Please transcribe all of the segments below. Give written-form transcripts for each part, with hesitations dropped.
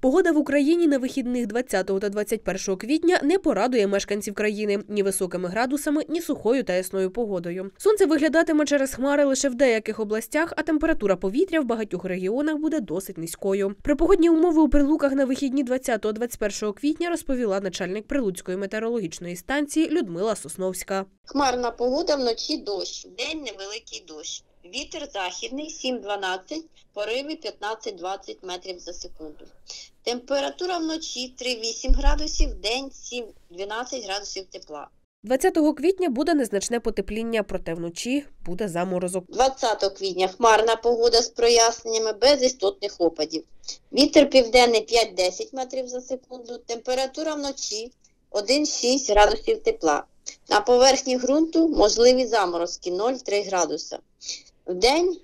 Погода в Україні на вихідних 20 та 21 квітня не порадує мешканців країни ні високими градусами, ні сухою та ясною погодою. Сонце виглядатиме через хмари лише в деяких областях, а температура повітря в багатьох регіонах буде досить низькою. Про погодні умови у Прилуках на вихідні 20-21 квітня розповіла начальник Прилуцької метеорологічної станції Людмила Сосновська. Хмарна погода, вночі дощ, вдень невеликий дощ. Вітер західний 7-12, пориви 15-20 метрів за секунду. Температура вночі 3-8 градусів, вдень 7-12 градусів тепла. 20 квітня буде незначне потепління, проте вночі буде заморозок. 20 квітня хмарна погода з проясненнями без істотних опадів. Вітер південний 5-10 метрів за секунду, температура вночі 1-6 градусів тепла. На поверхні ґрунту можливі заморозки 0-3 градуса. Вдень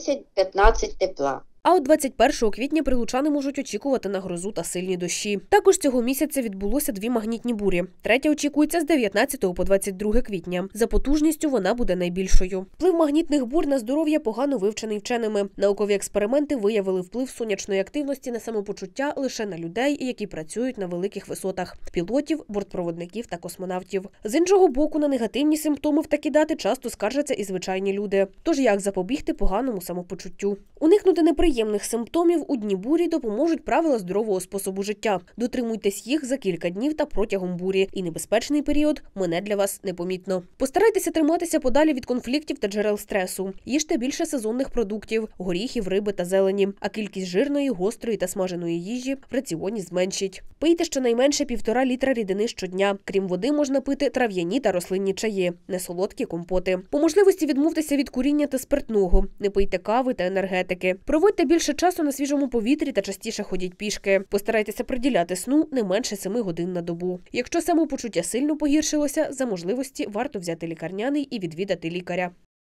10-15 тепла. А от 21 квітня прилучани можуть очікувати на грозу та сильні дощі. Також цього місяця відбулося 2 магнітні бурі. Третя очікується з 19 по 22 квітня. За потужністю вона буде найбільшою. Вплив магнітних бур на здоров'я погано вивчений вченими. Наукові експерименти виявили вплив сонячної активності на самопочуття лише на людей, які працюють на великих висотах – пілотів, бортпроводників та космонавтів. З іншого боку, на негативні симптоми в такі дати часто скаржаться і звичайні люди. Тож як запобігти поганому самопочуттю? Уникнути неприємних симптомів у дні бурі допоможуть правила здорового способу життя. Дотримуйтесь їх за кілька днів та протягом бурі, і небезпечний період мине для вас непомітно. Постарайтеся триматися подалі від конфліктів та джерел стресу. Їжте більше сезонних продуктів – горіхів, риби та зелені, а кількість жирної, гострої та смаженої їжі в раціоні зменшіть. Пийте щонайменше 1,5 літра рідини щодня. Крім води, можна пити трав'яні та рослинні чаї, несолодкі компоти. По можливості відмовтеся від куріння та спиртного. Не пийте кави та енергетики. Проводьте більше часу на свіжому повітрі та частіше ходіть пішки. Постарайтеся приділяти сну не менше 7 годин на добу. Якщо самопочуття сильно погіршилося, за можливості варто взяти лікарняний і відвідати лікаря.